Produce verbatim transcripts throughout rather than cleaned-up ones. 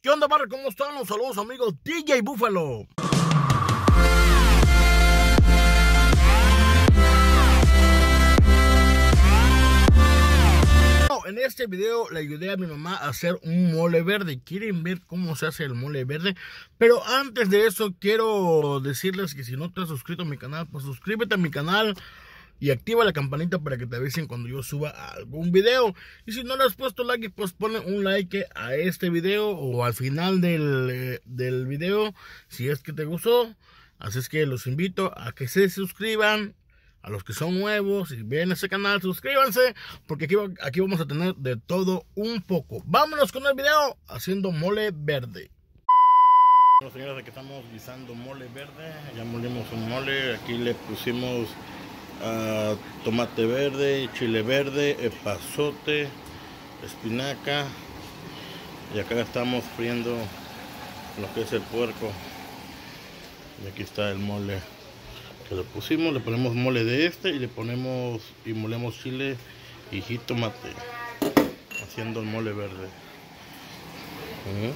¿Qué onda, barra? ¿Cómo están? Los saludos, amigos D J Buffalo. En este video le ayudé a mi mamá a hacer un mole verde. ¿Quieren ver cómo se hace el mole verde? Pero antes de eso quiero decirles que si no te has suscrito a mi canal, pues suscríbete a mi canal y activa la campanita para que te avisen cuando yo suba algún video. Y si no le has puesto like, pues ponle un like a este video o al final del, del video si es que te gustó. Así es que los invito a que se suscriban. A los que son nuevos y ven ese canal, suscríbanse, porque aquí, aquí vamos a tener de todo un poco. Vámonos con el video haciendo mole verde. Bueno, señores, aquí estamos guisando mole verde. Ya molimos un mole. Aquí le pusimos uh, tomate verde, chile verde, epazote, espinaca. Y acá estamos friendo lo que es el puerco. Y aquí está el mole que le pusimos. Le ponemos mole de este y le ponemos y molemos chile y jitomate haciendo el mole verde. ¿Mm?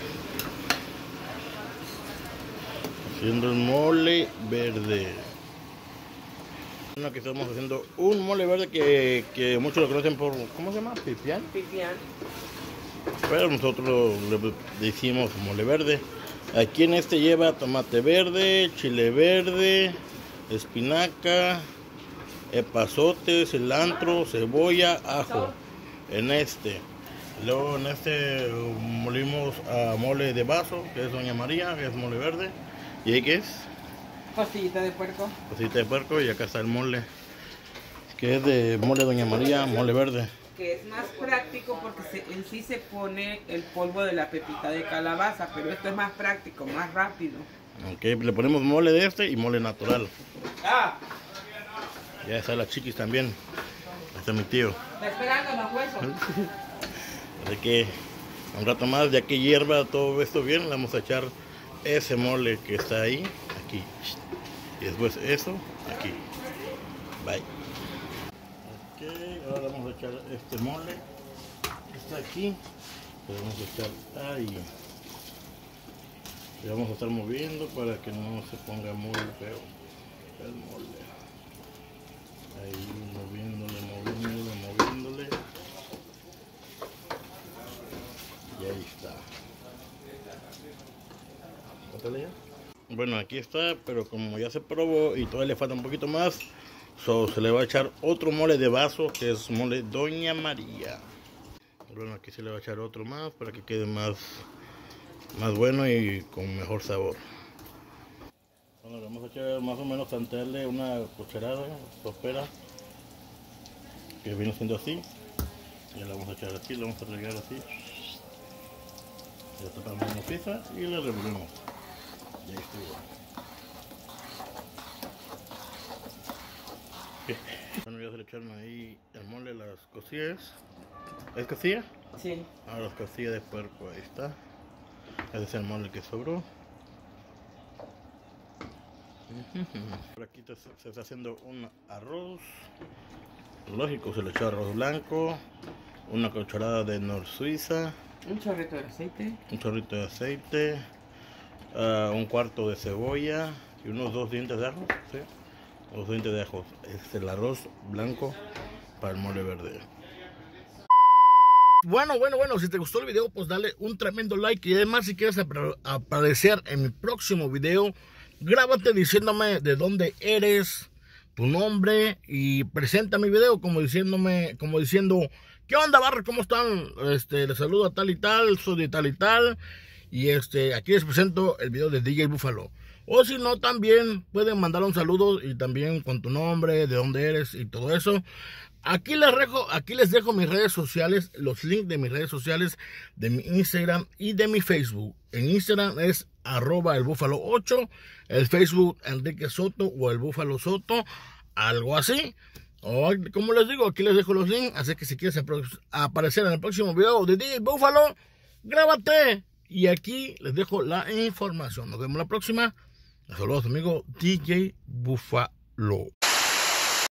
Haciendo el mole verde. Bueno, aquí estamos haciendo un mole verde que, que muchos lo conocen por, ¿cómo se llama? Pipián. Pipián. Pero nosotros le decimos mole verde. Aquí en este lleva tomate verde, chile verde, espinaca, epazote, cilantro, cebolla, ajo. En este. Luego en este molimos a mole de vaso, que es Doña María, que es mole verde. ¿Y ahí qué es? Costillita de puerco. Costillita de puerco. Y acá está el mole, que es de mole Doña María, mole verde. Que es más práctico porque se, en sí se pone el polvo de la pepita de calabaza, pero esto es más práctico, más rápido. Ok, le ponemos mole de este y mole natural. Ah. Ya está la chiquis también. Ahí está mi tío. Está esperando los huesos. Así que un rato más, ya que hierva todo esto bien, le vamos a echar ese mole que está ahí, aquí. Y después eso, aquí. Bye. Ok, ahora vamos a echar este mole que está aquí. Lo vamos a echar ahí. Y vamos a estar moviendo para que no se ponga muy feo el mole. Ahí moviéndole, moviéndole, moviéndole. Y ahí está. ¿Bótale ya? Bueno, aquí está, pero como ya se probó y todavía le falta un poquito más, so, se le va a echar otro mole de vaso, que es mole Doña María. Bueno, aquí se le va a echar otro más para que quede más, más bueno y con mejor sabor. Bueno, le vamos a echar más o menos, tantearle una cucharada sopera, que viene siendo así. Y la vamos a echar aquí, le vamos a regar así. Le tapamos la pieza y le revolvemos. Y ahí estuvo. Bueno, ya se le echaron ahí el mole, las costillas. ¿Es costilla? Sí. Ahora las costillas de puerco, ahí está. Ese es el mole que sobró. Por aquí se está haciendo un arroz. Lógico, se le echó arroz blanco, una cucharada de nor suiza, Un chorrito de aceite. un chorrito de aceite, uh, un cuarto de cebolla y unos dos dientes de ajo. ¿Sí? Dos dientes de ajo. Es el arroz blanco para el mole verde. Bueno, bueno, bueno, si te gustó el video, pues dale un tremendo like. Y además, si quieres ap aparecer en mi próximo video, grábate diciéndome de dónde eres, tu nombre, y presenta mi video como diciéndome, como diciendo, ¿qué onda, barra? ¿Cómo están? Este, les saludo a tal y tal, soy de tal y tal. Y este, aquí les presento el video de D J Buffalo. O si no, también pueden mandar un saludo y también con tu nombre, de dónde eres y todo eso. Aquí les dejo, aquí les dejo mis redes sociales, los links de mis redes sociales, de mi Instagram y de mi Facebook. En Instagram es arroba el búfalo ocho, el Facebook Enrique Soto o el Búfalo Soto, algo así. O como les digo, aquí les dejo los links, así que si quieres aparecer en el próximo video de D J Buffalo, grábate. Y aquí les dejo la información. Nos vemos la próxima. Saludos, amigo D J Buffalo.